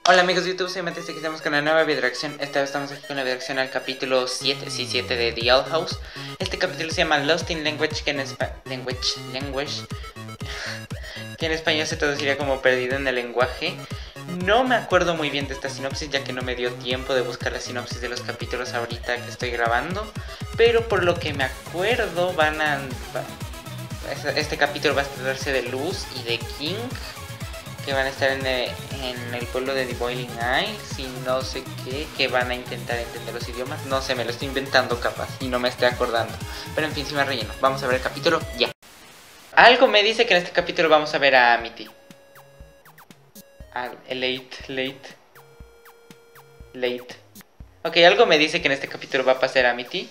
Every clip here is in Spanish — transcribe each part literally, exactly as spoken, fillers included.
Hola amigos de YouTube, soy Matías y aquí estamos con una nueva video reacción. Esta vez estamos aquí con la video reacción al capítulo siete, sí, siete de The Owl House. Este capítulo se llama Lost in Language, que en, language, language, que en español se traduciría como Perdido en el lenguaje. No me acuerdo muy bien de esta sinopsis, ya que no me dio tiempo de buscar la sinopsis de los capítulos ahorita que estoy grabando. Pero por lo que me acuerdo, van a... Este capítulo va a tratarse de Luz y de King, que van a estar en el, en el pueblo de The Boiling Isles y no sé qué, que van a intentar entender los idiomas. No sé, me lo estoy inventando capaz y no me estoy acordando. Pero en fin, sí me relleno. Vamos a ver el capítulo ya. Algo me dice que en este capítulo vamos a ver a Amity. Ah, late, late. Late. Ok, algo me dice que en este capítulo va a pasar a Amity.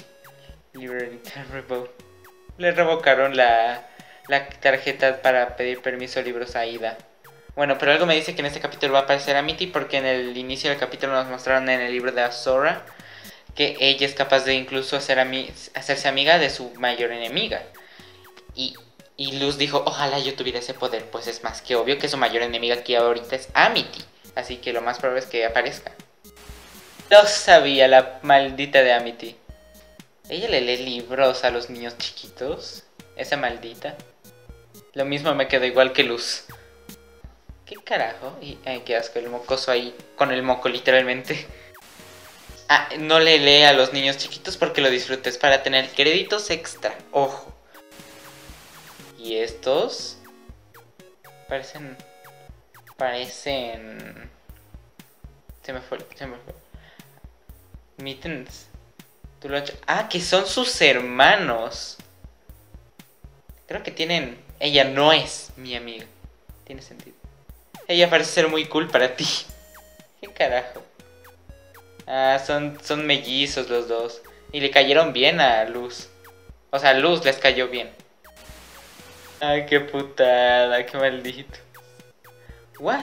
Le revocaron la, la tarjeta para pedir permiso libros a Ida. Bueno, pero algo me dice que en este capítulo va a aparecer Amity, porque en el inicio del capítulo nos mostraron en el libro de Azora que ella es capaz de incluso hacer ami hacerse amiga de su mayor enemiga. Y, y Luz dijo, ojalá yo tuviera ese poder, pues es más que obvio que su mayor enemiga aquí ahorita es Amity. Así que lo más probable es que aparezca. Lo sabía la maldita de Amity. Ella le lee libros a los niños chiquitos. Esa maldita. Lo mismo me quedó igual que Luz. ¿Qué carajo? Y, ay, qué asco, el mocoso ahí, con el moco literalmente. Ah, no le lee a los niños chiquitos porque lo disfrutes, para tener créditos extra, ojo. Y estos... Parecen... Parecen... Se me fue, se me fue. Mittens. ¿Tú lo has hecho? Ah, que son sus hermanos. Creo que tienen... Ella no es mi amiga. Tiene sentido. Ella parece ser muy cool para ti. ¿Qué carajo? Ah, son, son mellizos los dos. Y le cayeron bien a Luz. O sea, a Luz les cayó bien. Ay, qué putada, qué maldito. What?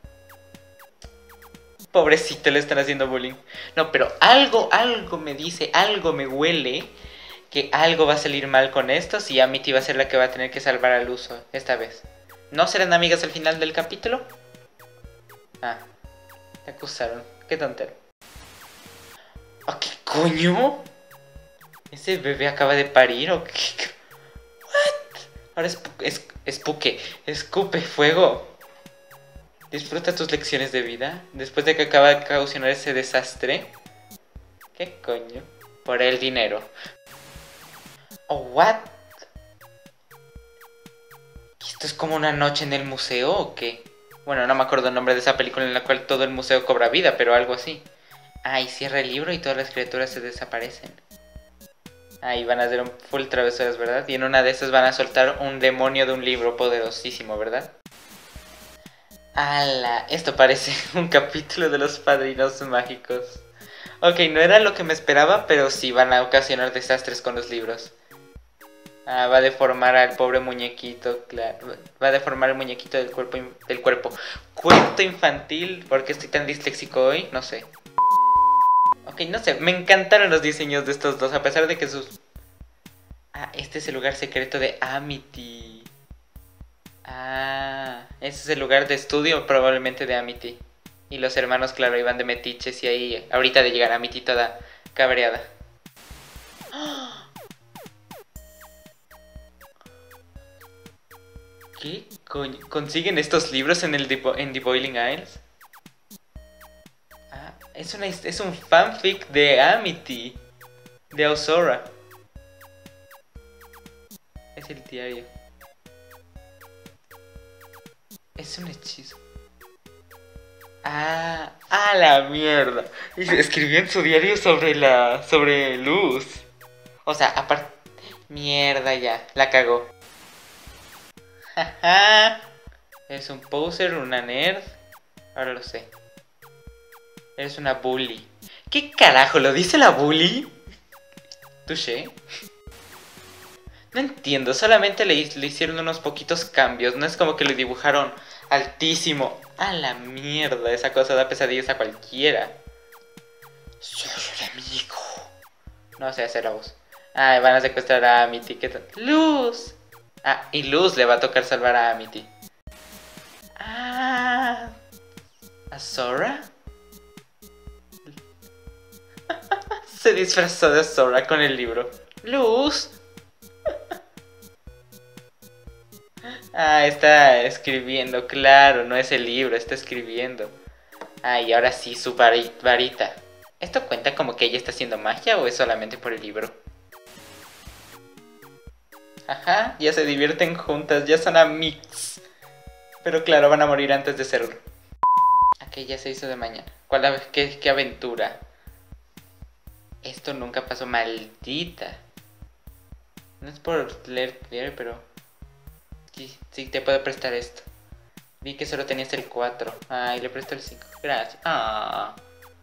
Pobrecito, le están haciendo bullying. No, pero algo, algo me dice, algo me huele que algo va a salir mal con estos y Amity va a ser la que va a tener que salvar a Luz esta vez. ¿No serán amigas al final del capítulo? Ah, te acusaron. Qué tontero. ¿Oh, qué coño? ¿Ese bebé acaba de parir o qué? ¿What? Ahora es, es, espuque, escupe fuego. Disfruta tus lecciones de vida después de que acaba de causar ese desastre. ¿Qué coño? Por el dinero. Oh, what? ¿Esto es como una noche en el museo o qué? Bueno, no me acuerdo el nombre de esa película en la cual todo el museo cobra vida, pero algo así. Ah, y cierra el libro y todas las criaturas se desaparecen. Ah, y van a hacer un full travesuras, ¿verdad? Y en una de esas van a soltar un demonio de un libro poderosísimo, ¿verdad? ¡Hala! Esto parece un capítulo de los Padrinos Mágicos. Ok, no era lo que me esperaba, pero sí van a ocasionar desastres con los libros. Ah, va a deformar al pobre muñequito, claro. Va a deformar el muñequito del cuerpo, del cuerpo. Cuento infantil, ¿por qué estoy tan disléxico hoy? No sé. Ok, no sé, me encantaron los diseños de estos dos, a pesar de que sus... Ah, este es el lugar secreto de Amity. Ah, ese es el lugar de estudio probablemente de Amity. Y los hermanos, claro, iban de metiches y ahí, ahorita de llegar a Amity toda cabreada. ¿Qué coño? ¿Consiguen estos libros en, el en The Boiling Isles? Ah, es, una, es un fanfic de Amity. De Azora. Es el diario. Es un hechizo. Ah, a la mierda. Y escribió en su diario sobre la... sobre Luz. O sea, aparte... Mierda ya, la cagó. Jaja. Es un poser, una nerd. Ahora lo sé. Eres una bully. ¿Qué carajo? ¿Lo dice la bully? ¿Touché? No entiendo, solamente le, le hicieron unos poquitos cambios. No es como que le dibujaron altísimo. A la mierda, esa cosa da pesadillas a cualquiera. Soy un amigo. No sé hacer la voz. Ah, van a secuestrar a Amity. ¿Qué tal? ¡Luz! Ah, y Luz le va a tocar salvar a Amity. Ah. ¿A Sora? Se disfrazó de Sora con el libro. ¡Luz! Ah, está escribiendo, claro, no es el libro, está escribiendo. Ah, y ahora sí, su varita. ¿Esto cuenta como que ella está haciendo magia o es solamente por el libro? Ajá, ya se divierten juntas, ya son amigas. Pero claro, van a morir antes de serlo. Aquella se hizo de mañana. ¿Cuál, qué, qué aventura? Esto nunca pasó, maldita. No es por leer, leer pero... Sí, sí, te puedo prestar esto. Vi que solo tenías el cuatro. Ay, le presto el cinco. Gracias. Ah.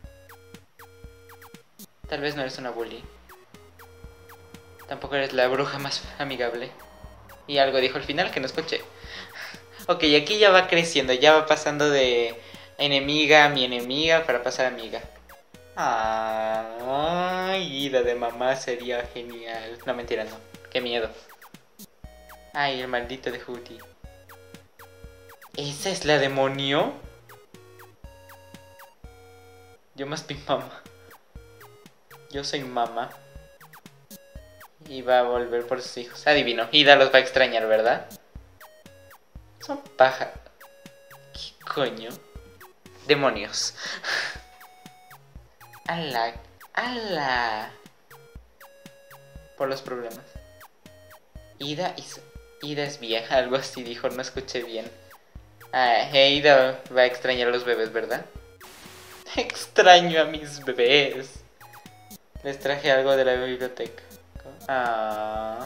Tal vez no eres una bully. Tampoco eres la bruja más amigable. Y algo dijo al final que no escuché. Ok, aquí ya va creciendo. Ya va pasando de enemiga a mi enemiga para pasar a amiga. Ay, ida de mamá sería genial. No, mentira, no. Qué miedo. Ay, el maldito de Hootie. ¿Esa es la demonio? Yo must be mamá. Yo soy mamá. Y va a volver por sus hijos. Adivino. Ida los va a extrañar, ¿verdad? Son paja. ¿Qué coño? Demonios. ¡Ala! ¡Ala! Por los problemas. Ida es, Ida es vieja, algo así dijo, no escuché bien. Ah, Ida va a extrañar a los bebés, ¿verdad? Extraño a mis bebés. Les traje algo de la biblioteca. Ah.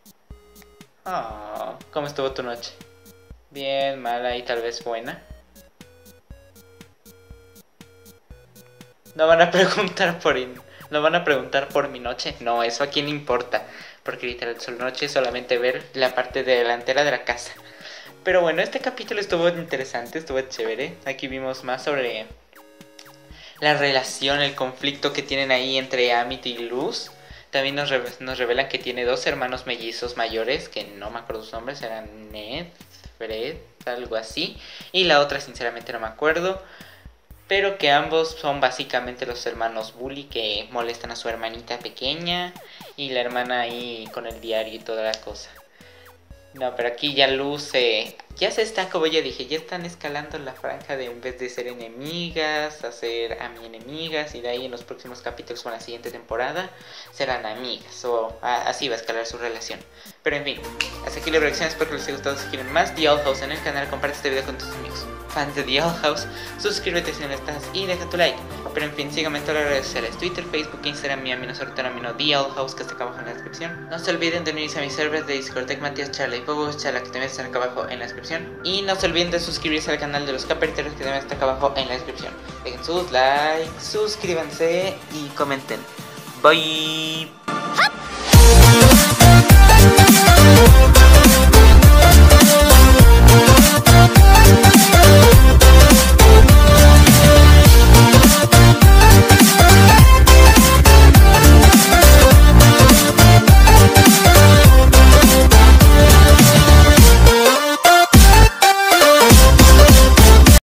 Ah. ¿Cómo estuvo tu noche? Bien, mala y tal vez buena. No van a preguntar por in... no van a preguntar por mi noche. No, eso a quién importa. Porque literal su noche es solamente ver la parte delantera de la casa. Pero bueno, este capítulo estuvo interesante, estuvo chévere. Aquí vimos más sobre la relación, el conflicto que tienen ahí entre Amity y Luz. También nos, re nos revelan que tiene dos hermanos mellizos mayores, que no me acuerdo sus nombres, eran Ned, Fred, algo así. Y la otra sinceramente no me acuerdo. Pero que ambos son básicamente los hermanos bully que molestan a su hermanita pequeña. Y la hermana ahí con el diario y toda la cosa. No, pero aquí ya Luz eh, ya se está, como ya dije, ya están escalando la franja de en vez de ser enemigas, a ser a mi enemigas. Y de ahí en los próximos capítulos o en la siguiente temporada serán amigas. O a, así va a escalar su relación. Pero en fin, hasta aquí la reacción, espero que les haya gustado. Si quieren más The Owl House en el canal, comparte este video con tus amigos fans de The Owl House, suscríbete si no estás y deja tu like. Pero en fin, síganme en todas las redes sociales, Twitter, Facebook, Instagram, mi amino sortero amino The Owl House, que está acá abajo en la descripción. No se olviden de unirse a mis servers de Discord, Tech Matías, Charla y Pogos, Charla, que también están acá abajo en la descripción. Y no se olviden de suscribirse al canal de los caperteros, que también está acá abajo en la descripción. Dejen sus likes, suscríbanse y comenten. Bye.